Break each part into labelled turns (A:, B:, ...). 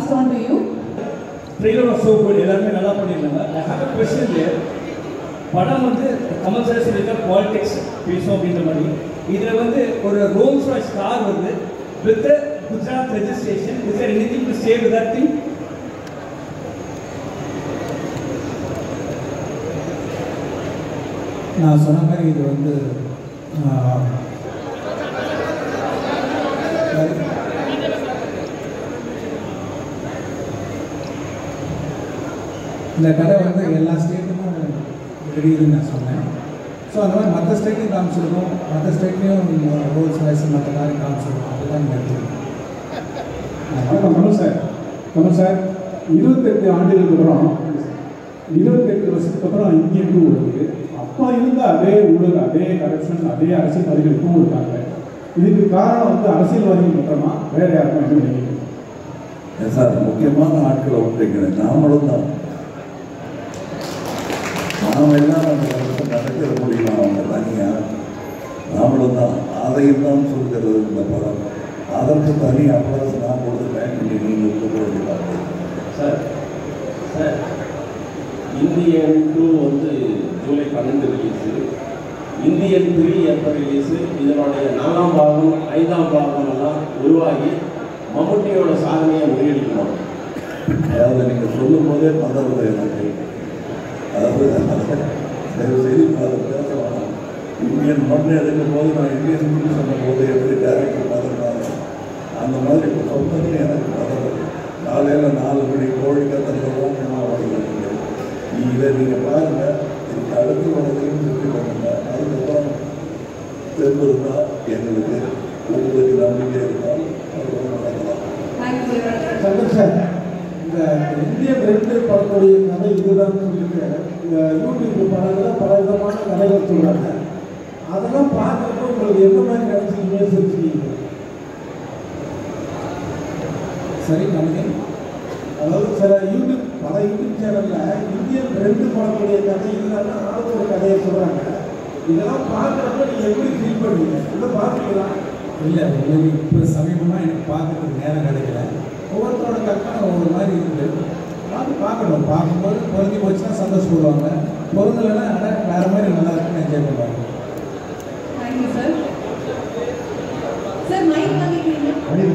A: passed on to you.
B: Trailer was so good. எல்லாரும் நல்லா பண்ணிருந்தாங்க. I have a question there. படம் வந்து கமல் சார் சொல்லிருக்க பாலிடிக்ஸ் பேசும் அப்படின்ற மாதிரி இதுல வந்து ஒரு ரோல்ஸ் ராய்ஸ் கார் வந்து with the Gujarat registration. Is there anything to say with that thing?
C: நான் சொன்ன மாதிரி இது வந்து இந்த கதை வந்து எல்லா ஸ்டேட்டுக்கும் தெரியுதுன்னு நான் சொன்னேன். ஸோ அந்த மாதிரி மற்ற ஸ்டேட்லையும் காமிச்சிருக்கோம், மற்ற ஸ்டேட்லேயும் ரோல்ஸ் ராய்ஸ் மற்ற மாதிரி காமிச்சிருக்கோம். அதுதான் நீங்கள்
D: கமல் சார் 28 ஆண்டுகளுக்கு அப்புறம் 28 வருஷத்துக்கு அப்புறம் இந்தியன் 2 வருது. அப்போ இருந்த அதே ஊழல், அதே கரப்ஷன், அதே அரசியல்வாதிகள் இப்பவும் இருக்காங்க. இதுக்கு காரணம் வந்து அரசியல்வாதிகள் மட்டுமா, வேற யாருக்கும் என்ன நினைக்கிறீங்க
E: சார்? முக்கியமான ஆட்களை ஒன்றைக்கிறேன், நாமளும் தான். நாம் எல்லாம் நடக்கிற முடியுமா அவங்க தனியாக? நாமளும் தான். அதையும் தான் சொல்கிறது இந்த படம். அதற்கு தனி அப்ளாஸ் நான் கொடுத்துட்டேன். நீங்கள் கூப்பிடுறாங்க
F: சார். சார், இந்தியன் 2 வந்து ஜூலை 12 ரிலீஸு, இந்தியன் 3 எப்போ ரிலீஸு, இதனுடைய 4ஆம் பாகம் 5ஆம் பாகம் எல்லாம் உருவாகி மம்முட்டியோட சாதனையை முறியடிக்கணும்.
E: அதாவது நீங்கள் சொல்லும் போதே பதறது எனக்கு. அதாவது தயவு செய்து அதை பேச வேணாம். இந்தியன் மண் எடுக்கும் போது நான் இந்தியன் சொல்லி சொன்ன போது எப்படி டேரக்டர் பதறாங்க அந்த மாதிரி இப்போ சொன்னது எனக்கு பதறது. காலையில் 4 மணி கோழி கத்தலாம் ஓடிக்கிறீங்க. இதை நீங்கள் பாருங்கள். இதுக்கு அடுத்து வரதையும் சுற்றி பண்ணுங்க. அதுக்கப்புறம் தெரிஞ்சிருந்தா எங்களுக்கு உங்களுக்கு நம்பிக்கை இருந்தால் அதுக்கப்புறம் நடக்கலாம்.
C: சங்கர் சார், இந்த இந்தியன் 2 படத்துடைய கதை இதுதான் சொல்லிட்டு இந்த யூடியூப் படத்தில் பல விதமான கதைகள் சொல்கிறாங்க. அதெல்லாம் பார்க்குறப்ப உங்களுக்கு எந்த மாதிரி நினச்சிக்கிங்க செஞ்சுக்கிங்க? சரி நன்றி. அதாவது சில பல யூடியூப் சேனலில் இந்தியன் 2 படத்துடைய கதை இதுதான் ஆளுக்கு ஒரு கதையை சொல்கிறாங்க. இதெல்லாம் பார்க்குறப்ப நீங்கள் எப்படி ஃபீல் பண்ணுவீங்க? இதை பார்ப்பீங்களா? இல்லை, உங்களுக்கு இப்போ சமீபமாக எனக்கு பார்க்கறதுக்கு நேரம் கிடைக்கல. ஒவ்வொருத்தரோட கற்பனை ஒவ்வொரு மாதிரி இருக்குது. பார்க்கணும். பார்க்கும்போது பொருந்தி போச்சுன்னா சந்தோஷப்படுவாங்க, பொருந்தலைன்னா வேறு மாதிரி நல்லா இருக்குன்னு என்ஜாய் பண்ணுவாங்க.
A: Thank you sir. சார் மைக் வாங்கிக்கிறீங்க?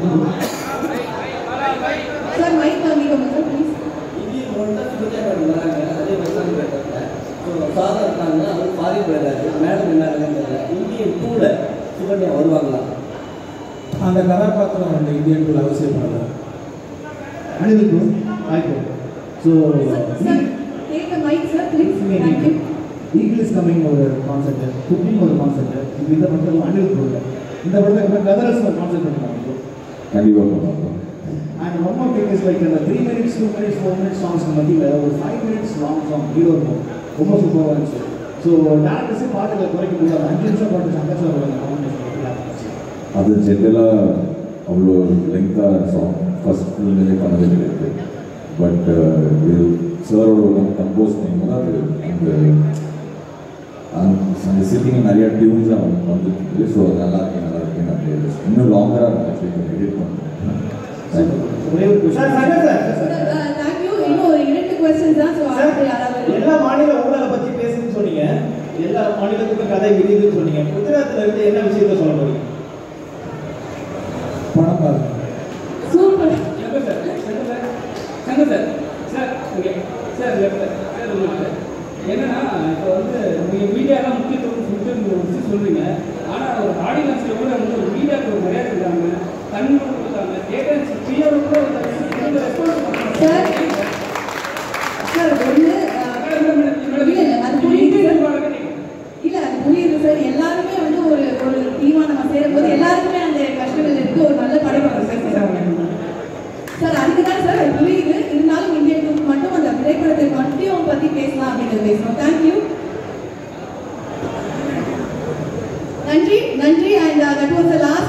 A: சார் மைக் வாங்கிக்கோங்க சார் ப்ளீஸ்.
G: இந்தியன் 1 வராங்க, அதே வெஸ்டர்ன் பேட்டர்ல சாதா இருக்காங்க, அவர் ஃபாரின் போயிடுறாரு. மேடம் என்ன இந்தியன் 2ல சுகன்யா வருவாங்களா?
C: அந்த கதாபாத்திரம் அந்த இந்தியன் 2 அவசியப்படுறது.
D: அனிருத் ஆயிக்கோ. So
A: take the mic sir please. Thank you.
D: Eagle is coming ஒரு கான்செப்ட், குக்கிங் ஒரு கான்செப்ட். இந்த படத்தில் அனிருத் இல்லை. இந்த படத்தில் கதரஸ் ஒரு கான்செப்ட் பண்ணுவாங்க.
E: கண்டிப்பாக பண்ணுவாங்க.
D: And one more thing is like அந்த 3 minutes 2 minutes 4 minutes சாங்ஸ் மத்தியில் ஒரு 5 minutes லாங் சாங் ஹீரோ இருக்கும். ரொம்ப சூப்பராக இருந்துச்சு. ஸோ டேரக்டர்ஸே பாட்டுகளை குறைக்க முடியாது. 5 நிமிஷம் பாட்டு சங்கர் சார்
E: அது ஜென்ரலாக அவ்வளோ லெங்காக சாங் ஃபஸ்ட் ஃபில்ம்லேயே பண்ணவே கிடையாது. பட் இது சாரோட கம்போஸ் பண்ணிங்கன்னா அது அந்த சிட்டிங் நிறையா டியூன்ஸாக வந்துருக்கு. ஸோ அது நல்லா இருக்கு நான் இன்னும் லாங்கராக ஆக்சுவலி எடிட் பண்ணுறேன்.
G: எல்லா மாநில ஊழலை பற்றி பேசுன்னு சொன்னீங்க, எல்லா மாநிலத்துக்கும் கதை விரிதுன்னு சொன்னீங்க. குஜராத்தில் இருந்து என்ன விஷயத்த சொல்ல போறீங்க?
C: படம் பாருங்க.
A: Super.
B: Shankar sir, sir okay sir என்னன்னா இப்போ வந்து நீங்கள் மீடியாலாம் முக்கியத்துவம் சொல்கிறீங்க. ஆனால் ஒரு ஆடியன்ஸில் கூட வந்து ஒரு மீடியாவுக்கு ஒரு மரியாதை இருக்காங்க, கண்ணு கொடுத்தாங்க, கேட்டன்ஸ் ஃப்ரீயாக கூட ரெஸ்பான்ஸ்
A: சார் சார் ஒன்று அது புரியுது இல்லை, அது புரியுது சார். எல்லாருமே வந்து ஒரு டீமாக நம்ம சேரும்போது எல்லாருக்குமே அந்த கஷ்டங்கள் இருக்குது. ஒரு நல்ல படம் சார் அதுக்கு தான் சார் அது புரியுது. இருந்தாலும் இந்தியன் 2 மட்டும் அந்த திரைப்படத்தை மட்டும் பற்றி பேசலாம் அப்படிங்கிறது பேசணும். தேங்க்யூ, நன்றி நன்றி. And that was the last